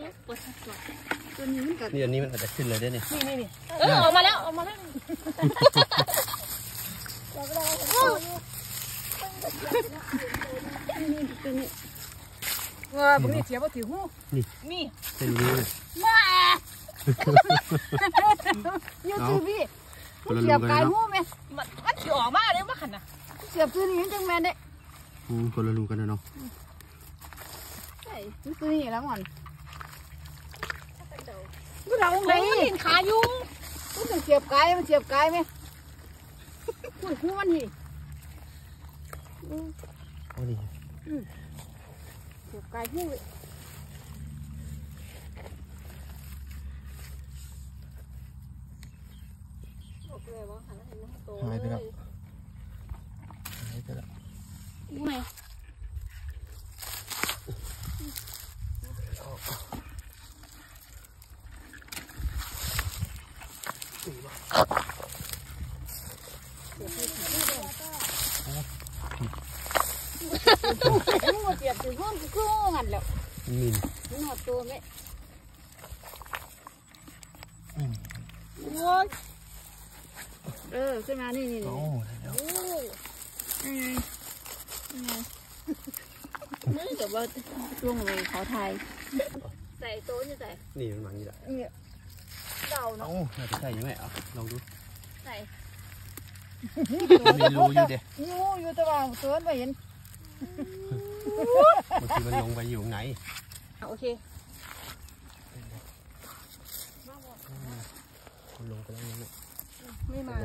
ตัวนี้มันกัดนี่อันนี้มันอาจจะขึ้นเลยได้เนี่ยนี่ออกมาแล้วว่าบุนี่เสียบ่ถือหูนี่เป็นนี้มายูทูบพี่เสียบไก่หูไหมมันถือออกมาเลยว่าขันน่ะเสียบตัวนี้จังแมนเด้คนละรูกันนะเนาะใช่ตัวนี้แล้วมันเราไหนเห็นขาอยู่มันเสียบไก่ไหมพูดคู่มันทีโอ้นี่เสียบไก่คู่หายไปแล้วไม่เสียบถึงห้องคืองันแล้วมันหอดตัวไหมขึ้นมานี่โอ้นี่เดี๋ยวว่าช่วงเลยขอไทยใส่โต๊ะจะใส่นี่มันนี่แหละเดาเนาะน่าจะใส่ยังไงอ่ะลองดูใส่มีรูอยู่เด้อยู่แต่ว่าตัวไม่เห็นบางทีมันลงไปอยู่ไหนโอเคลงไปแล้วเนี่ยไม่มา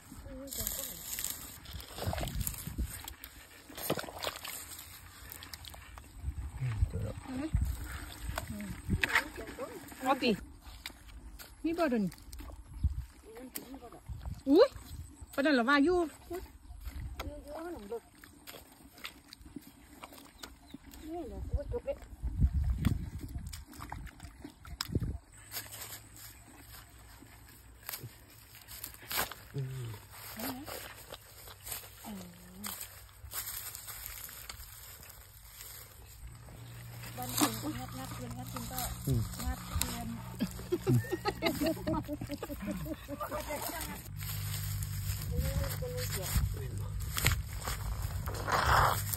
เอาปีมีบ่ดนอุ้ยประเด็นหรอว่าอยู่บ้านคุณงัดเพื่อนก็งัดเพื่อน